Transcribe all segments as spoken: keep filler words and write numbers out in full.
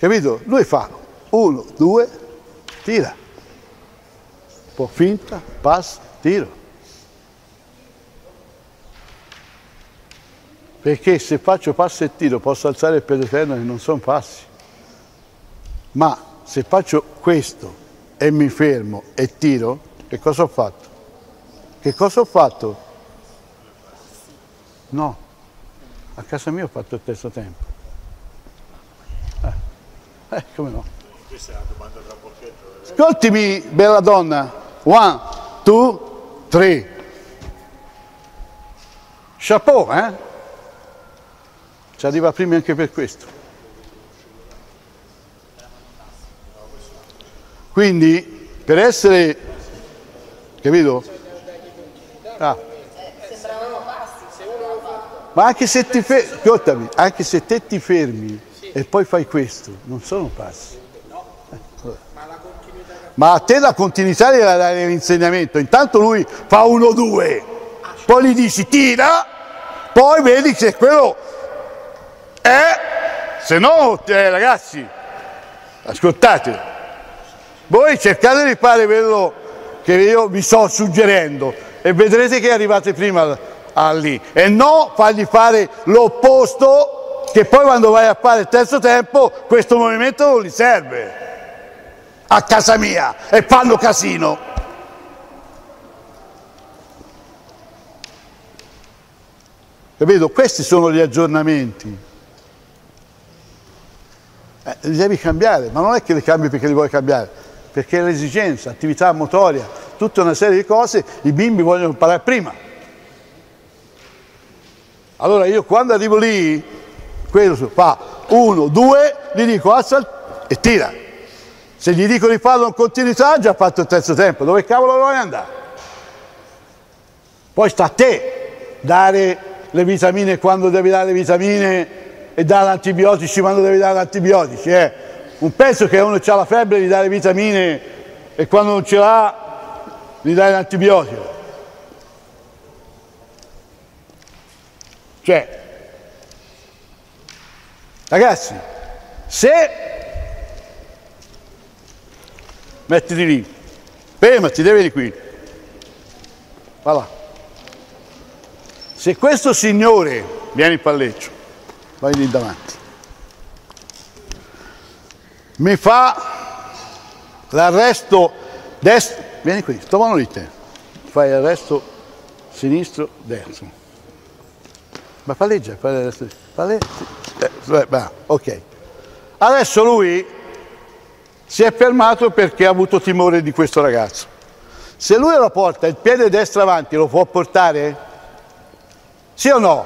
capito? Lui fa uno, due, tira. Un po' finta, passo, tiro. Perché se faccio passo e tiro posso alzare il piede fermo e non sono passi. Ma se faccio questo e mi fermo e tiro, che cosa ho fatto? Che cosa ho fatto? No, a casa mia ho fatto il terzo tempo. Eh, eh come no? Questa è una domanda da porchetto. Ascoltimi, bella donna. One, two, three. Chapeau, eh? Ci arriva prima anche per questo. Quindi, per essere, capito? Ah. Ma anche se ti fermi, ascoltami, anche se te ti fermi e poi fai questo, non sono passi. Ma a te la continuità gliela dai nell'insegnamento. Intanto lui fa uno due, poi gli dici tira, poi vedi se quello è, se no, eh, ragazzi, ascoltate. Voi cercate di fare quello che io vi sto suggerendo e vedrete che arrivate prima a lì. E no fargli fare l'opposto, che poi quando vai a fare il terzo tempo questo movimento non gli serve. A casa mia e fanno casino. Capito? Questi sono gli aggiornamenti. Eh, li devi cambiare, ma non è che li cambi perché li vuoi cambiare, perché è l'esigenza, attività motoria, tutta una serie di cose i bimbi vogliono imparare prima. Allora io quando arrivo lì, quello fa uno, due, gli dico alza e tira. Se gli dico di farlo in continuità, ha già fatto il terzo tempo, dove cavolo vuoi andare? Poi sta a te dare le vitamine quando devi dare le vitamine e dare antibiotici quando devi dare antibiotici. Eh. Un pezzo che uno ha la febbre gli dare vitamine e quando non ce l'ha gli dai l'antibiotico. Cioè, ragazzi, se mettiti lì, fermati, devi di qui, va là. Se questo signore, vieni in palleggio, vai lì davanti, mi fa l'arresto destro, vieni qui, sto mano lì te, fai l'arresto sinistro, destro, ma palleggia, fai l'arresto, palleggia, eh, ok, adesso lui si è fermato perché ha avuto timore di questo ragazzo. Se lui lo porta il piede destro avanti, lo può portare? Sì o no?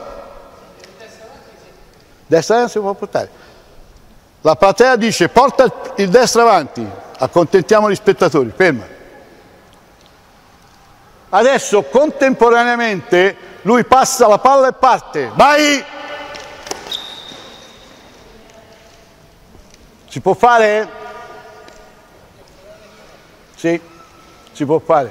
Destra avanti si può portare. La platea dice porta il destro avanti, accontentiamo gli spettatori, ferma. Adesso contemporaneamente lui passa la palla e parte, vai! Si può fare? Sì, si può fare.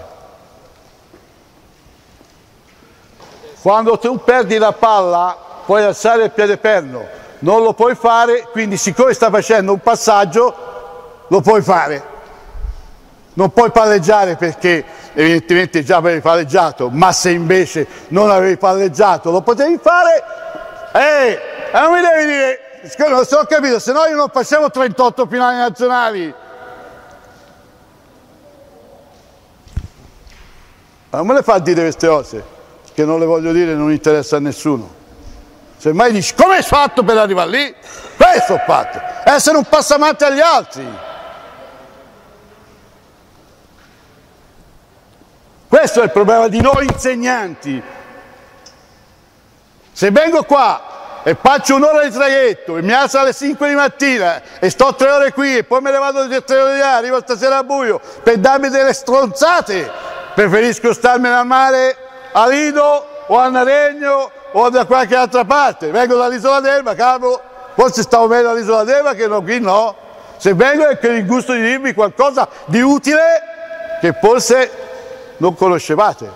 Quando tu perdi la palla puoi alzare il piede perno, non lo puoi fare, quindi siccome sta facendo un passaggio lo puoi fare. Non puoi palleggiare perché evidentemente già avevi palleggiato, ma se invece non avevi palleggiato lo potevi fare, eh, non mi devi dire, non so, ho capito, se no io non facevo trentotto finali nazionali. Non me le fa dire queste cose, che non le voglio dire, non interessa a nessuno. Se mai dici, come hai fatto per arrivare lì? Questo ho fatto, essere un passamante agli altri. Questo è il problema di noi insegnanti. Se vengo qua e faccio un'ora di traghetto e mi alzo alle cinque di mattina e sto tre ore qui e poi me ne vado di tre ore di là, arrivo stasera a buio per darmi delle stronzate, preferisco starmene al mare a Lido o a Naregno o da qualche altra parte. Vengo dall'Isola d'Elba, cavolo, forse stavo meglio all'Isola d'Elba che no, qui no. Se vengo è per il gusto di dirvi qualcosa di utile che forse non conoscevate.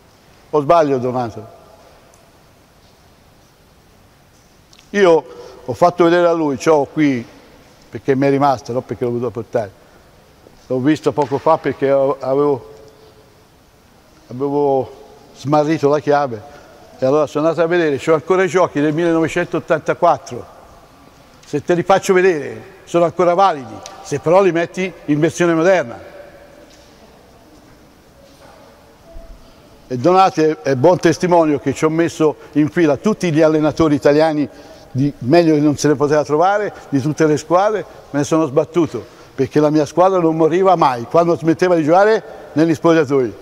O sbaglio, Donato? Io ho ho fatto vedere a lui, c'ho qui, perché mi è rimasto, non perché l'ho voluto portare, l'ho visto poco fa perché avevo, avevo smarrito la chiave, e allora sono andato a vedere, c'ho ancora i giochi del millenovecentottantaquattro, se te li faccio vedere sono ancora validi, se però li metti in versione moderna. E Donati è buon testimonio che ci ho messo in fila tutti gli allenatori italiani, di meglio che non se ne poteva trovare, di tutte le squadre, me ne sono sbattuto, perché la mia squadra non moriva mai, quando smetteva di giocare negli spogliatoi.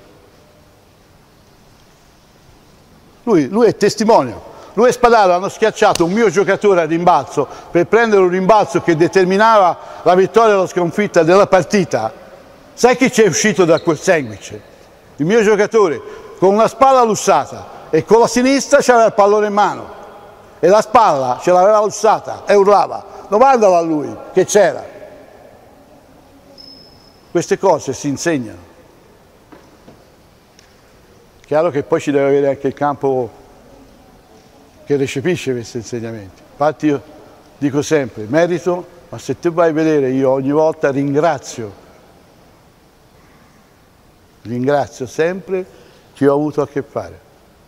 Lui, lui è testimonio. Lui e Spadaro hanno schiacciato un mio giocatore a rimbalzo per prendere un rimbalzo che determinava la vittoria o la sconfitta della partita. Sai chi ci è uscito da quel sandwich? Il mio giocatore, con una spalla lussata e con la sinistra c'aveva il pallone in mano e la spalla ce l'aveva lussata e urlava, domandalo a lui che c'era. Queste cose si insegnano. Chiaro che poi ci deve avere anche il campo che recepisce questi insegnamenti. Infatti io dico sempre, merito, ma se tu vai a vedere, io ogni volta ringrazio Ringrazio sempre chi ho avuto a che fare,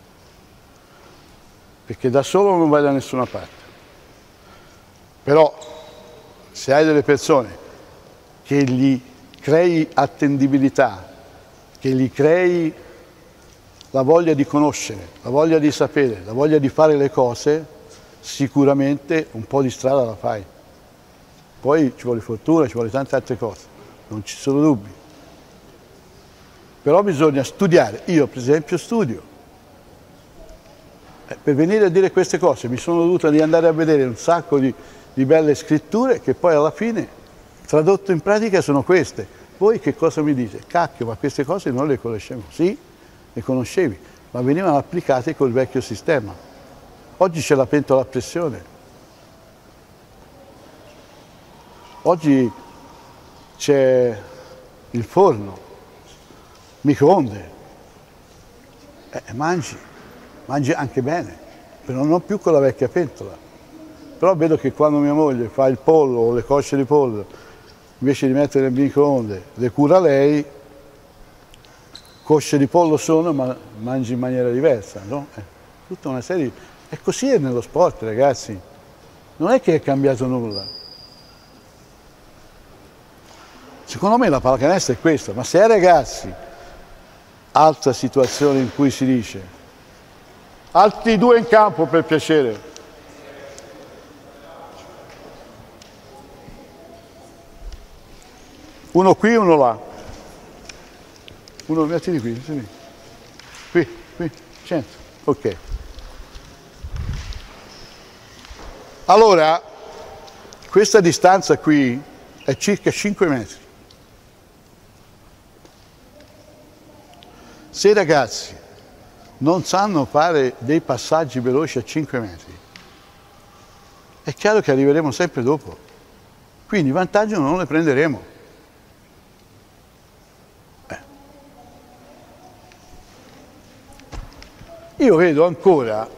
perché da solo non vai da nessuna parte. Però se hai delle persone che gli crei attendibilità, che gli crei la voglia di conoscere, la voglia di sapere, la voglia di fare le cose, sicuramente un po' di strada la fai. Poi ci vuole fortuna, ci vuole tante altre cose, non ci sono dubbi. Però bisogna studiare, io per esempio studio, eh, per venire a dire queste cose mi sono dovuto andare a vedere un sacco di, di belle scritture che poi alla fine, tradotto in pratica, sono queste. Voi che cosa mi dite? Cacchio, ma queste cose non le conoscevo. Sì, le conoscevi, ma venivano applicate col vecchio sistema. Oggi c'è la pentola a pressione, oggi c'è il forno, microonde, eh, mangi, mangi anche bene, però non più con la vecchia pentola. Però vedo che quando mia moglie fa il pollo o le cosce di pollo, invece di mettere nel microonde, le cura lei, cosce di pollo sono, ma mangi in maniera diversa, no? Eh, tutta una serie, e così è nello sport, ragazzi, non è che è cambiato nulla. Secondo me la pallacanestro è questa, ma se ai ragazzi, altra situazione in cui si dice, altri due in campo per piacere. Uno qui, uno là. Uno, mettili qui, mettili. Qui, qui, cento. Ok. Allora, questa distanza qui è circa cinque metri. Se i ragazzi non sanno fare dei passaggi veloci a cinque metri, è chiaro che arriveremo sempre dopo. Quindi vantaggio non le prenderemo. Eh. Io vedo ancora,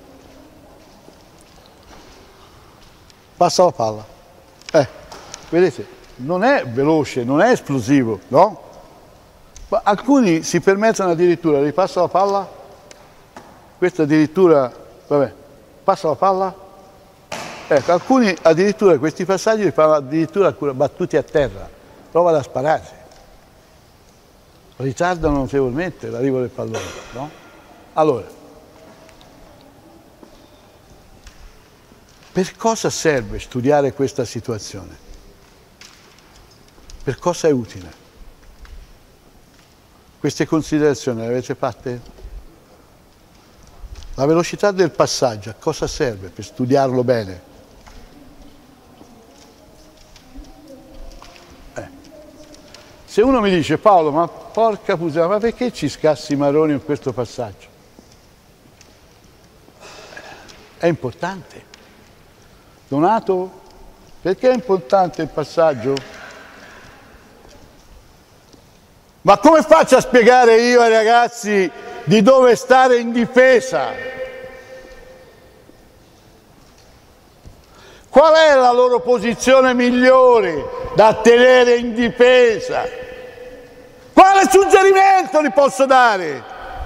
passa la palla, eh, vedete, non è veloce, non è esplosivo, no? Ma alcuni si permettono addirittura, ripassa la palla, questo addirittura, vabbè, passa la palla, ecco, alcuni addirittura questi passaggi li fanno addirittura battuti a terra, prova a sparare, ritardano notevolmente l'arrivo del pallone, no? Allora, per cosa serve studiare questa situazione? Per cosa è utile? Queste considerazioni le avete fatte? La velocità del passaggio a cosa serve per studiarlo bene? Eh. Se uno mi dice, Paolo, ma porca puttana, ma perché ci scassi i maroni in questo passaggio? È importante. Donato, perché è importante il passaggio? Ma come faccio a spiegare io ai ragazzi di dove stare in difesa? Qual è la loro posizione migliore da tenere in difesa? Quale suggerimento gli posso dare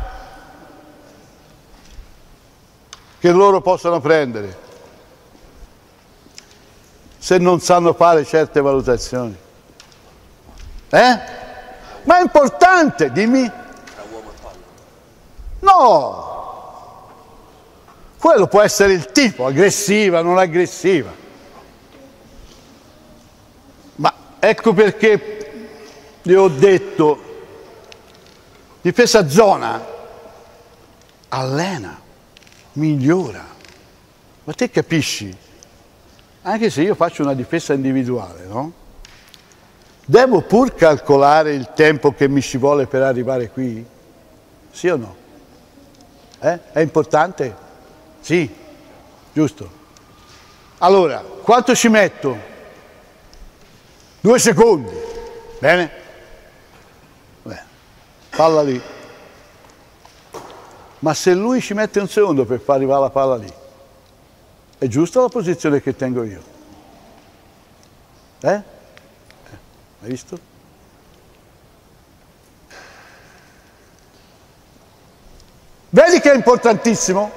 che loro possano prendere se non sanno fare certe valutazioni? Eh? Ma è importante, dimmi. No! Quello può essere il tipo, aggressiva, non aggressiva. Ma ecco perché vi ho detto, difesa zona allena, migliora. Ma te capisci? Anche se io faccio una difesa individuale, no? Devo pur calcolare il tempo che mi ci vuole per arrivare qui? Sì o no? Eh? È importante? Sì, giusto. Allora, quanto ci metto? Due secondi, bene? Bene. Palla lì. Ma se lui ci mette un secondo per far arrivare la palla lì, è giusta la posizione che tengo io? Eh? eh hai visto? Vedi che è importantissimo?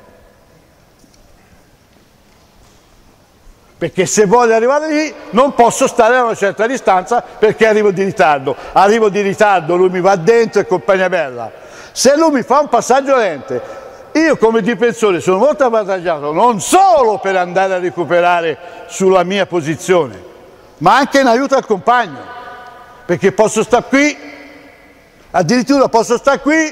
Perché se voglio arrivare lì non posso stare a una certa distanza perché arrivo di ritardo. Arrivo di ritardo, lui mi va dentro e compagnia bella. Se lui mi fa un passaggio lento, io come difensore sono molto avvantaggiato non solo per andare a recuperare sulla mia posizione, ma anche in aiuto al compagno. Perché posso stare qui, addirittura posso stare qui,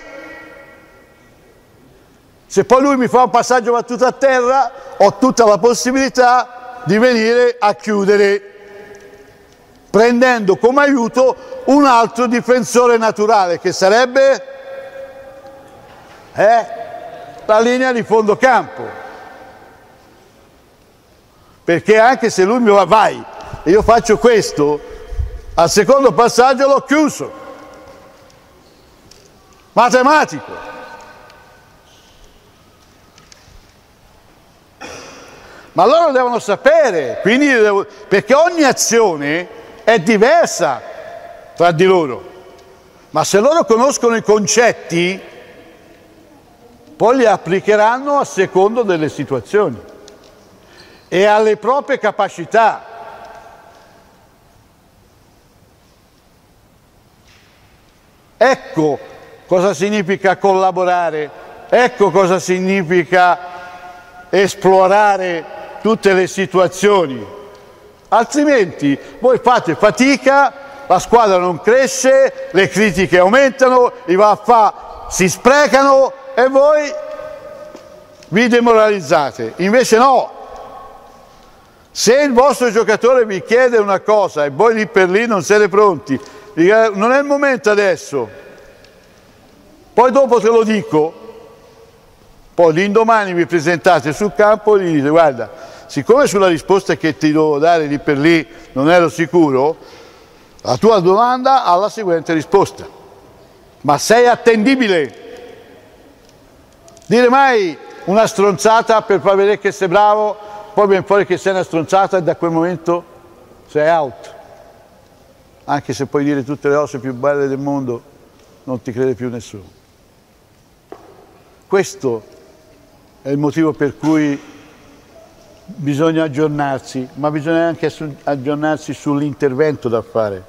se poi lui mi fa un passaggio battuto a terra, ho tutta la possibilità di venire a chiudere prendendo come aiuto un altro difensore naturale che sarebbe eh, la linea di fondo campo, perché anche se lui mi va vai e io faccio questo, al secondo passaggio l'ho chiuso, matematico. Ma loro devono sapere, quindi devo, perché ogni azione è diversa tra di loro, ma se loro conoscono i concetti, poi li applicheranno a secondo delle situazioni e alle proprie capacità. Ecco cosa significa collaborare, ecco cosa significa esplorare tutte le situazioni, altrimenti voi fate fatica, la squadra non cresce, le critiche aumentano, i vaffa si sprecano e voi vi demoralizzate. Invece no, se il vostro giocatore vi chiede una cosa e voi lì per lì non siete pronti, non è il momento adesso, poi dopo te lo dico, poi l'indomani vi presentate sul campo e gli dite guarda, siccome sulla risposta che ti devo dare lì per lì non ero sicuro, la tua domanda ha la seguente risposta. Ma sei attendibile? Dire mai una stronzata per far vedere che sei bravo, poi viene fuori che sei una stronzata e da quel momento sei out. Anche se puoi dire tutte le cose più belle del mondo, non ti crede più nessuno. Questo è il motivo per cui bisogna aggiornarsi, ma bisogna anche aggiornarsi sull'intervento da fare.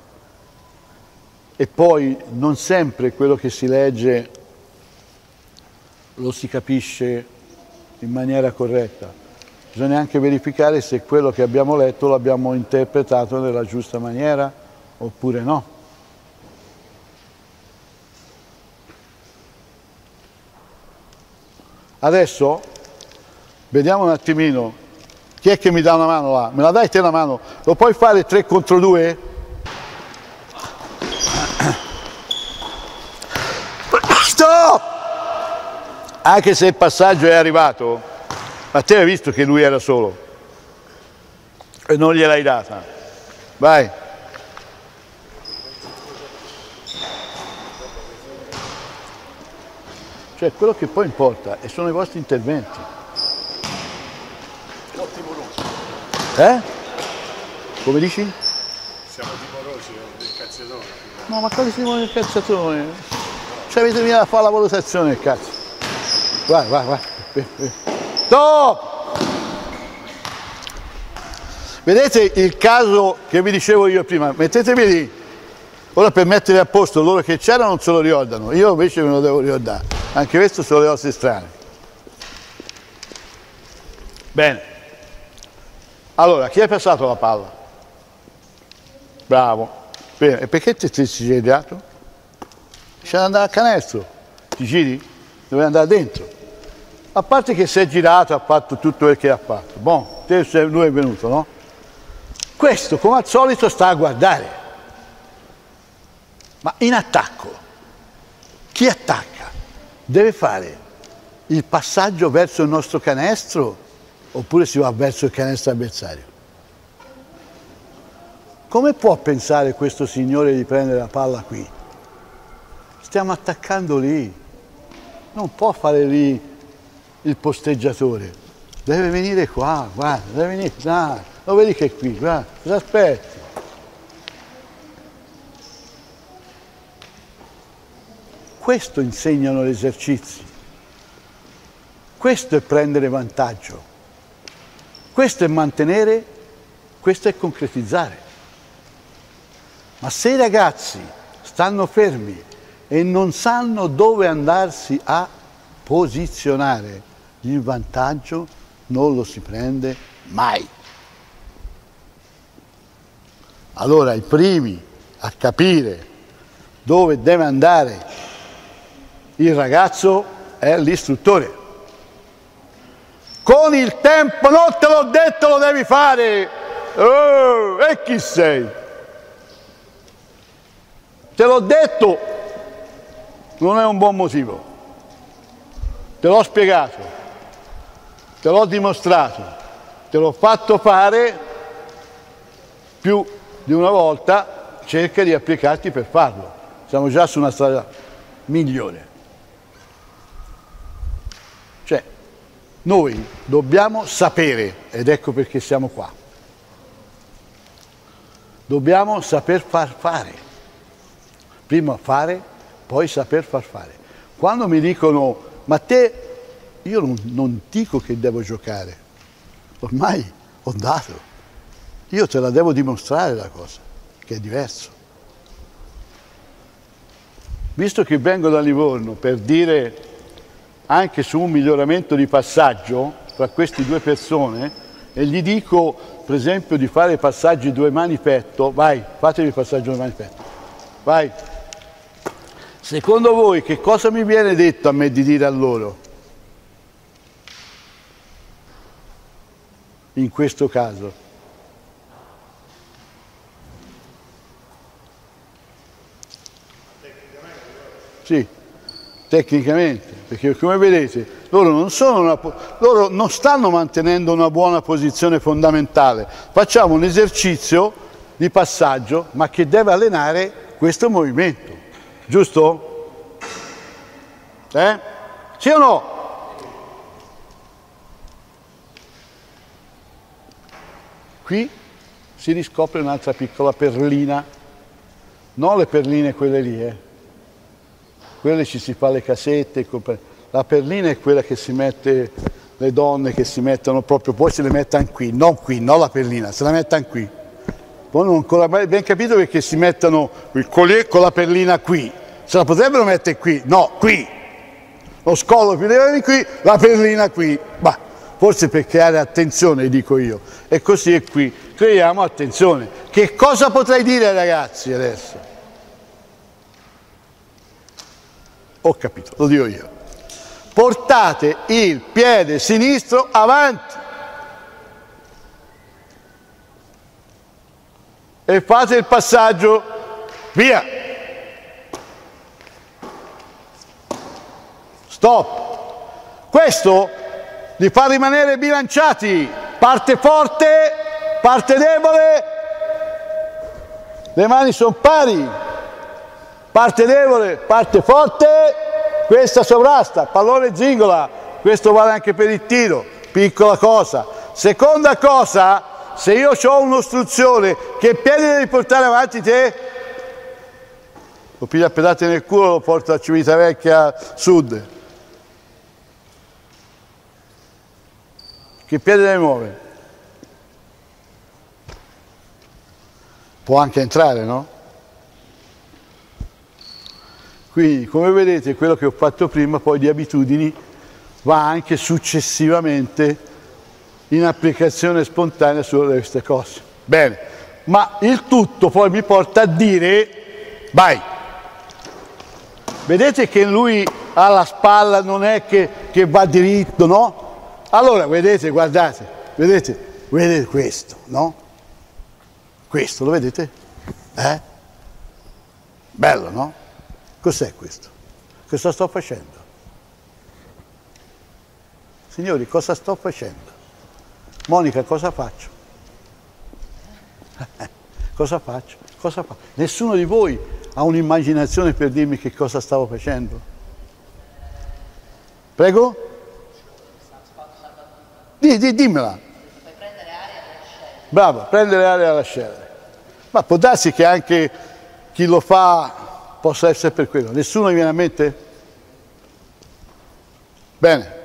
E poi non sempre quello che si legge lo si capisce in maniera corretta. Bisogna anche verificare se quello che abbiamo letto l'abbiamo interpretato nella giusta maniera oppure no. Adesso vediamo un attimino, chi è che mi dà una mano là? Me la dai te una mano? Lo puoi fare tre contro due? Stop! Anche se il passaggio è arrivato, ma te hai visto che lui era solo e non gliel'hai data. Vai. Cioè quello che poi importa e sono i vostri interventi. Ottimo rosso. Eh? Come dici? Siamo timorosi del calciatore. No, ma quali siamo del calciatore? Ci avete venuto a fare la valutazione, cazzo. Vai, vai, vai. Stop! Vedete il caso che vi dicevo io prima? Mettetevi lì. Ora per mettere a posto loro che c'erano non se lo ricordano, io invece me lo devo ricordare. Anche questo sono le cose strane. Bene. Allora, chi ha passato la palla? Bravo. Bene, e perché ti sei girato? C'è da andare a canestro. Ti giri? Dove andare dentro. A parte che si è girato, ha fatto tutto quel che ha fatto. Bon, te sei, lui è venuto, no? Questo, come al solito, sta a guardare. Ma in attacco, chi attacca deve fare il passaggio verso il nostro canestro oppure si va verso il canestro avversario? Come può pensare questo signore di prendere la palla qui? Stiamo attaccando lì, non può fare lì il posteggiatore, deve venire qua, guarda, deve venire là, lo vedi che è qui, guarda, cosa aspetti? Questo insegnano gli esercizi, questo è prendere vantaggio, questo è mantenere, questo è concretizzare. Ma se i ragazzi stanno fermi e non sanno dove andarsi a posizionare, il vantaggio non lo si prende mai. Allora i primi a capire dove deve andare il ragazzo è l'istruttore. Con il tempo, non te l'ho detto, lo devi fare. Oh, e chi sei? Te l'ho detto, non è un buon motivo. Te l'ho spiegato, te l'ho dimostrato, te l'ho fatto fare più di una volta, cerca di applicarti per farlo. Siamo già su una strada migliore. Cioè, noi dobbiamo sapere, ed ecco perché siamo qua, dobbiamo saper far fare. Prima fare, poi saper far fare. Quando mi dicono, ma te, io non, non dico che devo giocare, ormai ho dato, io te la devo dimostrare la cosa, che è diverso. Visto che vengo da Livorno per dire anche su un miglioramento di passaggio tra queste due persone e gli dico per esempio di fare passaggi due mani petto, vai, fatevi il passaggio due mani petto, vai. Secondo voi che cosa mi viene detto a me di dire a loro? In questo caso. Sì, tecnicamente, perché come vedete loro non, sono una, loro non stanno mantenendo una buona posizione fondamentale. Facciamo un esercizio di passaggio, ma che deve allenare questo movimento, giusto? Eh? Sì o no? Qui si riscopre un'altra piccola perlina, non le perline quelle lì, eh. Quelle ci si fa le casette, la perlina è quella che si mette, le donne che si mettono proprio, poi se le mettono qui, non qui, non la perlina, se la mettono qui. Poi non ho ancora ben capito perché si mettono il collier con la perlina qui, se la potrebbero mettere qui, no, qui. Lo scollo più deve venire qui, la perlina qui. Bah, forse per creare attenzione, dico io. E così è qui, creiamo attenzione. Che cosa potrei dire ai ragazzi adesso? Ho capito, lo dico io. Portate il piede sinistro avanti e fate il passaggio, via. Stop. Questo li fa rimanere bilanciati, parte forte, parte debole, le mani sono pari. Parte debole, parte forte, questa sovrasta, pallone zingola, questo vale anche per il tiro, piccola cosa. Seconda cosa, se io ho un'ostruzione, che piedi devi portare avanti te? Lo piglia a pedate nel culo, lo porta a Civitavecchia Sud. Che piede deve muovere? Può anche entrare, no? Quindi, come vedete, quello che ho fatto prima, poi di abitudini, va anche successivamente in applicazione spontanea su queste cose. Bene, ma il tutto poi mi porta a dire, vai, vedete che lui ha la spalla, non è che, che va diritto, no? Allora, vedete, guardate, vedete, vedete questo, no? Questo, lo vedete? Eh? Bello, no? Cos'è questo? Cosa sto facendo? Signori, cosa sto facendo? Monica, cosa faccio? Cosa faccio? Cosa faccio? Nessuno di voi ha un'immaginazione per dirmi che cosa stavo facendo? Prego? Di, di, dimmela. Puoi prendere aria e lasciare. Bravo, prendere aria e lasciare. Ma può darsi che anche chi lo fa possa essere per quello. Nessuno mi viene a mente? Bene.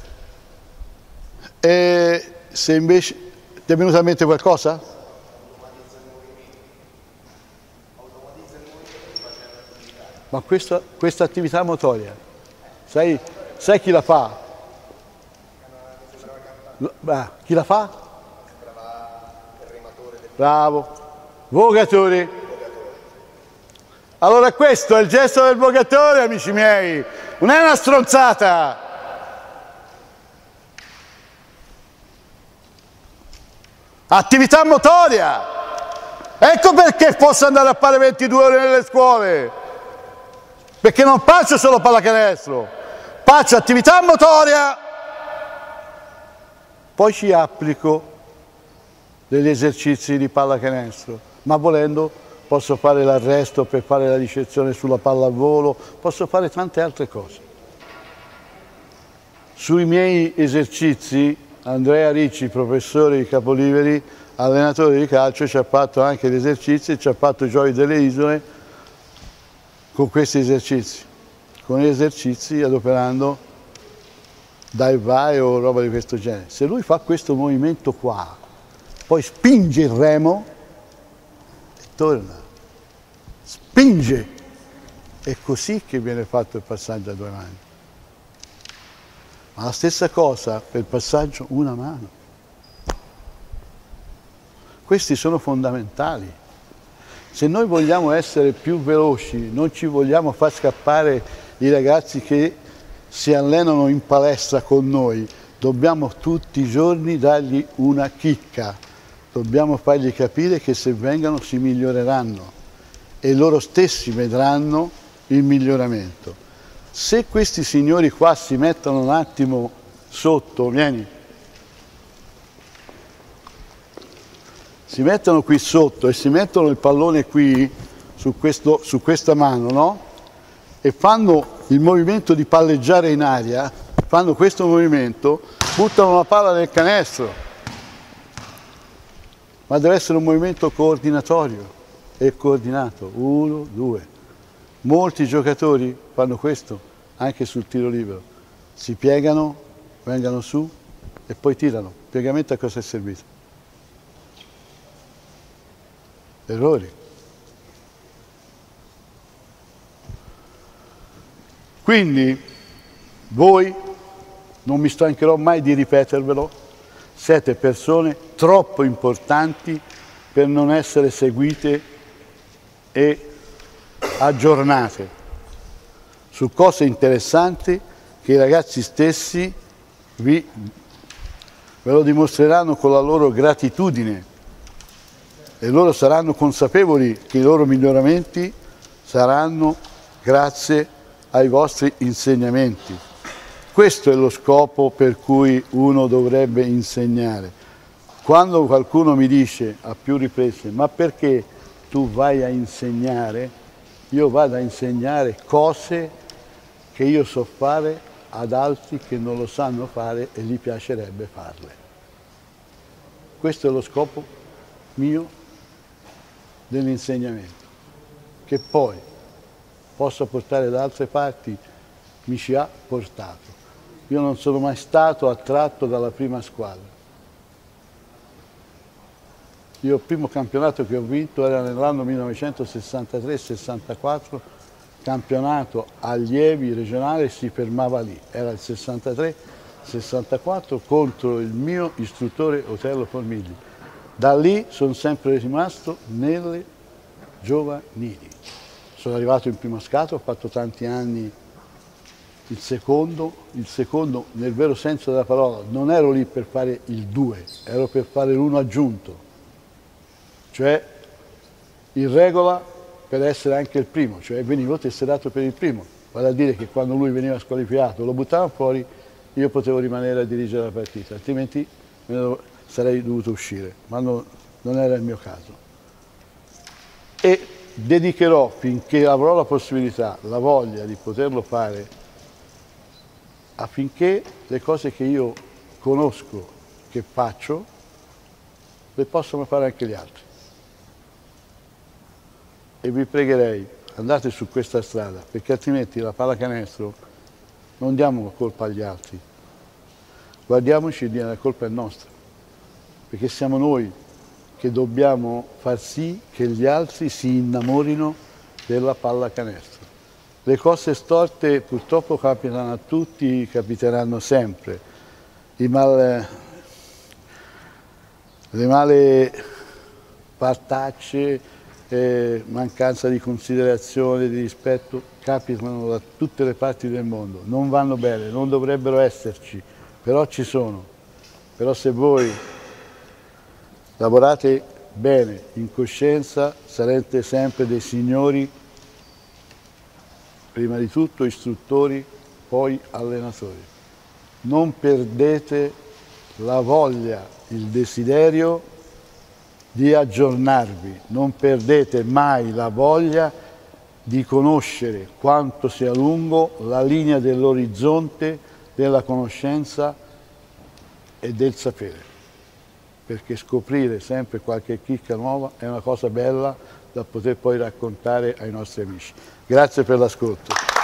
E se invece ti è venuto a mente qualcosa? Automatizza il movimento. Automatizza il movimento facendo attività. Ma questa, questa attività motoria, sai, sai chi la fa? Ah, chi la fa? Bravo, vogatore. Allora questo è il gesto del vogatore, amici miei, non è una stronzata. Attività motoria. Ecco perché posso andare a fare ventidue ore nelle scuole, perché non faccio solo pallacanestro, faccio attività motoria. Poi ci applico degli esercizi di pallacanestro, ma volendo posso fare l'arresto per fare la ricezione sulla pallavolo, posso fare tante altre cose. Sui miei esercizi, Andrea Ricci, professore di Capoliveri, allenatore di calcio, ci ha fatto anche gli esercizi, ci ha fatto Gioia delle Isole con questi esercizi, con gli esercizi adoperando dai vai o roba di questo genere. Se lui fa questo movimento qua, poi spinge il remo e torna, spinge, è così che viene fatto il passaggio a due mani. Ma la stessa cosa per il passaggio una mano. Questi sono fondamentali. Se noi vogliamo essere più veloci, non ci vogliamo far scappare i ragazzi che si allenano in palestra con noi, dobbiamo tutti i giorni dargli una chicca, dobbiamo fargli capire che se vengano si miglioreranno e loro stessi vedranno il miglioramento. Se questi signori qua si mettono un attimo sotto, vieni, si mettono qui sotto e si mettono il pallone qui su, questo, su questa mano, no? E fanno il movimento di palleggiare in aria, fanno questo movimento, buttano la palla nel canestro, ma deve essere un movimento coordinatorio e coordinato, uno, due. Molti giocatori fanno questo anche sul tiro libero, si piegano, vengano su e poi tirano. Il piegamento a cosa è servito? Errori. Quindi voi, non mi stancherò mai di ripetervelo, siete persone troppo importanti per non essere seguite e aggiornate su cose interessanti che i ragazzi stessi vi, ve lo dimostreranno con la loro gratitudine e loro saranno consapevoli che i loro miglioramenti saranno grazie ai vostri insegnamenti. Questo è lo scopo per cui uno dovrebbe insegnare. Quando qualcuno mi dice a più riprese, ma perché tu vai a insegnare? Io vado a insegnare cose che io so fare ad altri che non lo sanno fare e gli piacerebbe farle. questo è lo scopo mio dell'insegnamento, che poi possa portare da altre parti, mi ci ha portato. Io non sono mai stato attratto dalla prima squadra. Io il primo campionato che ho vinto era nell'anno millenovecentosessantatré sessantaquattro, campionato allievi regionale, si fermava lì, era il sessantatré sessantaquattro contro il mio istruttore Otello Formigli. Da lì sono sempre rimasto nelle giovanili. Sono arrivato in primo scato, ho fatto tanti anni il secondo, il secondo nel vero senso della parola, non ero lì per fare il due, ero per fare l'uno aggiunto, cioè in regola per essere anche il primo, cioè venivo tesserato per il primo, vale a dire che quando lui veniva squalificato lo buttavano fuori, io potevo rimanere a dirigere la partita, altrimenti me ne sarei dovuto uscire, ma no, non era il mio caso. E dedicherò, finché avrò la possibilità, la voglia di poterlo fare, affinché le cose che io conosco, che faccio, le possano fare anche gli altri. E vi pregherei, andate su questa strada, perché altrimenti la pallacanestro non diamo la colpa agli altri, guardiamoci e dire la colpa è nostra, perché siamo noi che dobbiamo far sì che gli altri si innamorino della pallacanestro. Le cose storte purtroppo capitano a tutti, capiteranno sempre. I mal, le male partacce, eh, mancanza di considerazione, di rispetto, capitano da tutte le parti del mondo. Non vanno bene, non dovrebbero esserci, però ci sono. Però se voi lavorate bene, in coscienza, sarete sempre dei signori, prima di tutto istruttori, poi allenatori. Non perdete la voglia, il desiderio di aggiornarvi, non perdete mai la voglia di conoscere quanto sia lungo la linea dell'orizzonte della conoscenza e del sapere, perché scoprire sempre qualche chicca nuova è una cosa bella da poter poi raccontare ai nostri amici. Grazie per l'ascolto.